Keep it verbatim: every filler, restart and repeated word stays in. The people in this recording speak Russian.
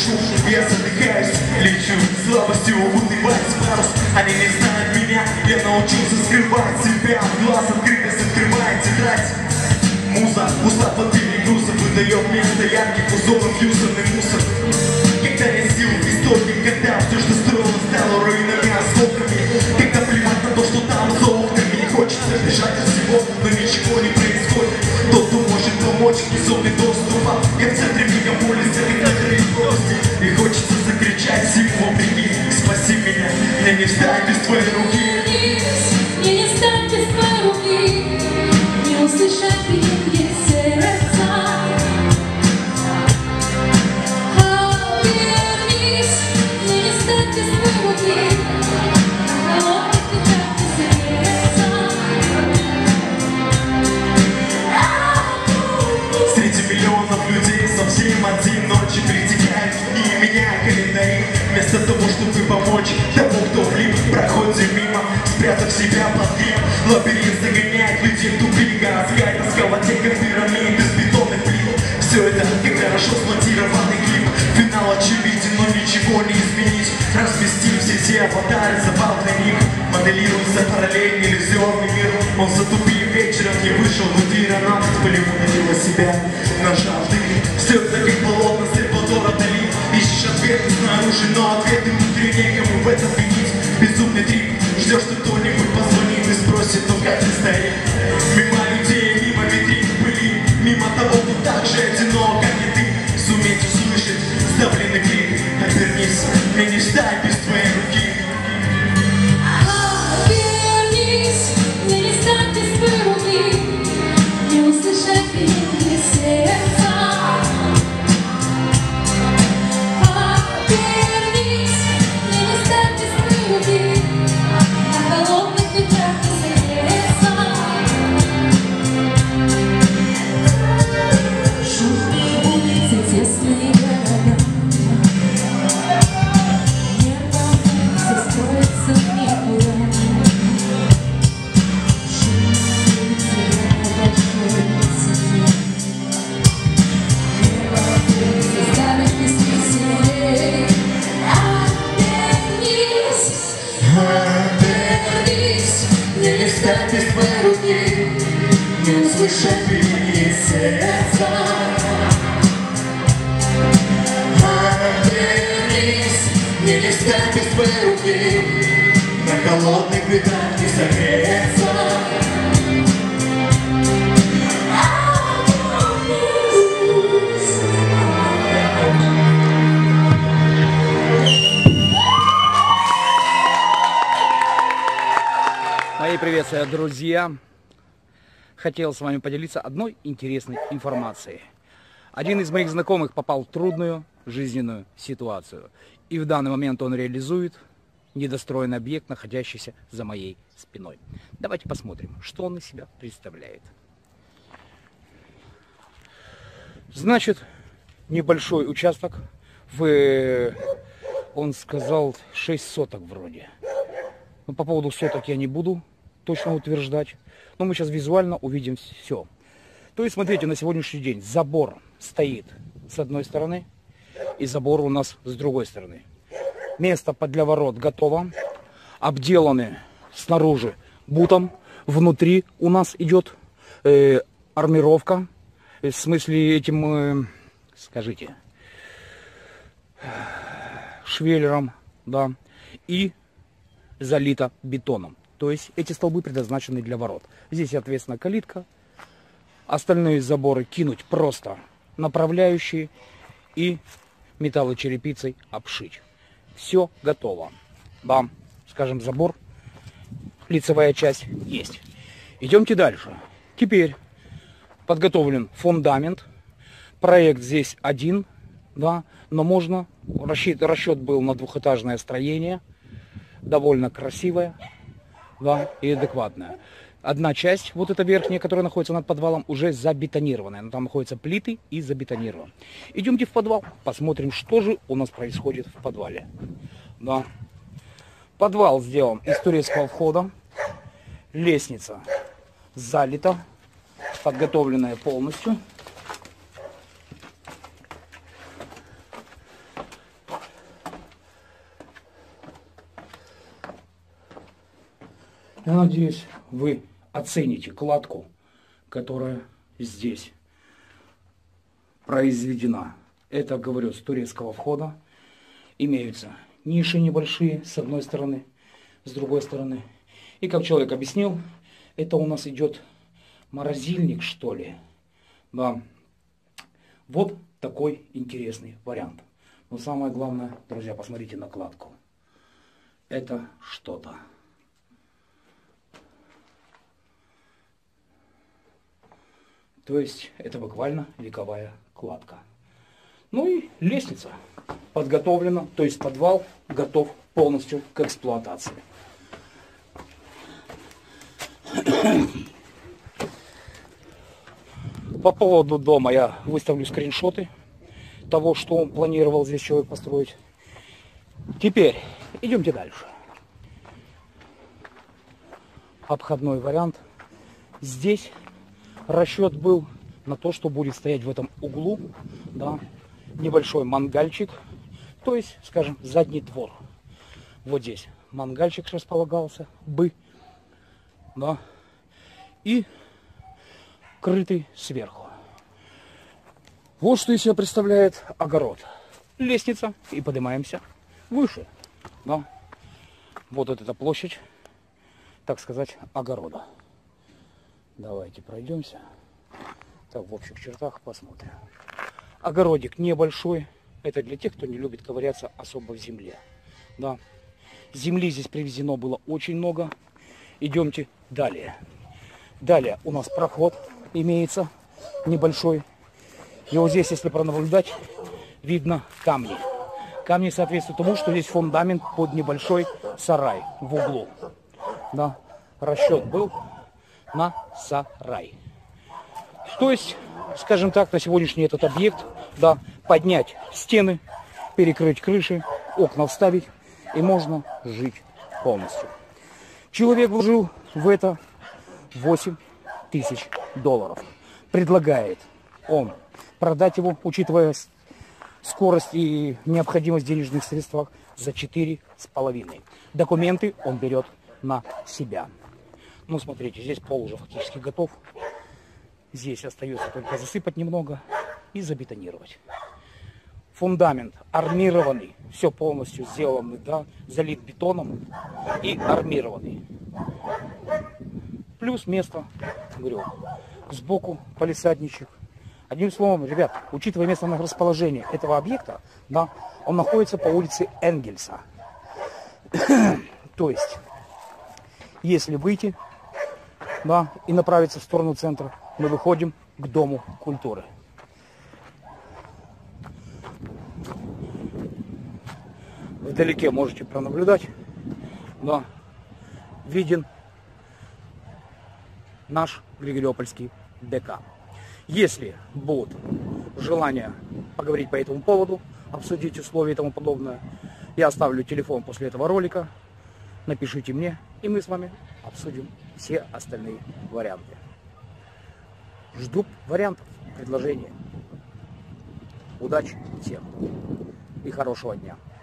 шум, я задыхаюсь, лечу слабостью, улыбаясь парус. Они не знают меня, я научился скрывать себя. Глаз открытость открывает тетрадь. Муза, устав от перегруза, выдает место ярких узоров, юзанный мусор. Когда я сил в истоке, когда все, что строило, стало руинами, осколками. Когда плевать на то, что там за окнами. Не хочется бежать от всего, но ничего не происходит. Тот, кто может помочь, не зоны доступа. Я в центре мегаполиса, как на краю пропасти. И хочется закричать всему вопреки. Спаси меня, мне не встать без твоей руки. Мне не встать без твоей руки. Не услышать биение сердца. Обернись, мне не встать без твоей руки. Холодных ветрах сердца. Среди миллионов людей совсем один ночи притекает и меня календари. Вместо того, чтобы помочь тому, кто влип, проходит мимо, спрятав себя под грим. Лабиринт загоняет людей в тупик, городская тоска-вотека пирамид из бетонных плит. Все это как хорошо смонтированный клип. Финал очевиден, но ничего не изменить. Разместим все те аватары, забавный миг. Моделируется параллельный иллюзорный мир. Он затупил вечером, не вышел в эфир, она полимонила себя, нажал ты. Все это как полотна Сальвадора Дали. Ищешь ответы снаружи, но ответы внутри, некому в этом винить. Безумный трип, ждешь, что кто-нибудь позвонит и спросит, ну как ты стоит. Мимо людей, мимо витрин пыли, мимо того, кто так же одинок, как и ты. Суметь услышать сдавленный крик. Обернись, мне не встать без твоей руки. Обернись, мне не встать без твоей руки. Не услышать биение сердца. Обернись, мне не встать без твоей руки. На холодных ветрах сердца. Шумные улицы, тесные города. Нервно все строится в никуда. Шумные улицы на большой высоте. Нервно все старых песней сирень. Обернись, обернись, мне не встать без твоей руки. Не услышать биение сердца. Обернись, мне не встать без твоей руки. На холодных ветрах не согреться. Мои приветствия, друзья! Хотел с вами поделиться одной интересной информацией. Один из моих знакомых попал в трудную жизненную ситуацию. И в данный момент он реализует недостроенный объект, находящийся за моей спиной. Давайте посмотрим, что он из себя представляет. Значит, небольшой участок в, он сказал, шесть соток вроде. Но по поводу соток я не буду точно утверждать. Но мы сейчас визуально увидим все. То есть, смотрите, на сегодняшний день забор стоит с одной стороны, и забор у нас с другой стороны. Место для ворот готово. Обделаны снаружи бутом. Внутри у нас идет э, армировка. В смысле этим, э, скажите, швеллером, да. И залито бетоном. То есть эти столбы предназначены для ворот. Здесь, соответственно, калитка. Остальные заборы кинуть просто направляющие и металлочерепицей обшить. Все готово. Да, скажем, забор, лицевая часть есть. Идемте дальше. Теперь подготовлен фундамент. Проект здесь один, да, но можно. Расчет, расчет был на двухэтажное строение. Довольно красивое, да, и адекватное. Одна часть, вот эта верхняя, которая находится над подвалом, уже забетонированная. Но там находятся плиты и забетонировано. Идемте в подвал, посмотрим, что же у нас происходит в подвале. Да. Подвал сделан из турецкого входа. Лестница залита, подготовленная полностью. надеюсь, вы оцените кладку, которая здесь произведена. Это, говорю, с турецкого входа. Имеются ниши небольшие с одной стороны, с другой стороны. И как человек объяснил, это у нас идет морозильник, что ли. Да. Вот такой интересный вариант. Но самое главное, друзья, посмотрите на кладку. Это что-то. То есть это буквально вековая кладка. Ну и лестница подготовлена, то есть подвал готов полностью к эксплуатации. По поводу дома я выставлю скриншоты того, что он планировал здесь человек построить. Теперь идемте дальше. Обходной вариант. Здесь расчет был на то, что будет стоять в этом углу, да, небольшой мангальчик, то есть, скажем, задний двор. Вот здесь мангальчик располагался бы, да, и крытый сверху. Вот что из себя представляет огород. Лестница, и поднимаемся выше, да. Вот эта площадь, так сказать, огорода. Давайте пройдемся. Так, в общих чертах посмотрим. Огородик небольшой. Это для тех, кто не любит ковыряться особо в земле. Да. Земли здесь привезено было очень много. Идемте далее. Далее у нас проход имеется небольшой. И вот здесь, если пронаблюдать, видно камни. Камни соответствуют тому, что здесь фундамент под небольшой сарай в углу. Да. Расчет был на сарай. То есть, скажем так, на сегодняшний этот объект, да, поднять стены, перекрыть крыши, окна вставить, и можно жить полностью. Человек вложил в это восемь тысяч долларов. Предлагает он продать его, учитывая скорость и необходимость в денежных средствах, за четыре с половиной. Документы он берет на себя. Ну, смотрите, здесь пол уже фактически готов. Здесь остается только засыпать немного и забетонировать. Фундамент армированный, все полностью сделано, да, залит бетоном и армированный. Плюс место, говорю, сбоку палисадничек. Одним словом, ребят, учитывая место расположения этого объекта, да, он находится по улице Энгельса. То есть, если выйти, да, и направиться в сторону центра, мы выходим к Дому культуры. Вдалеке можете пронаблюдать, да, виден наш Григориопольский ДК. Если будет желание поговорить по этому поводу, обсудить условия и тому подобное, я оставлю телефон после этого ролика, напишите мне, и мы с вами обсудим все остальные варианты. Жду вариантов, предложений. Удачи всем и хорошего дня.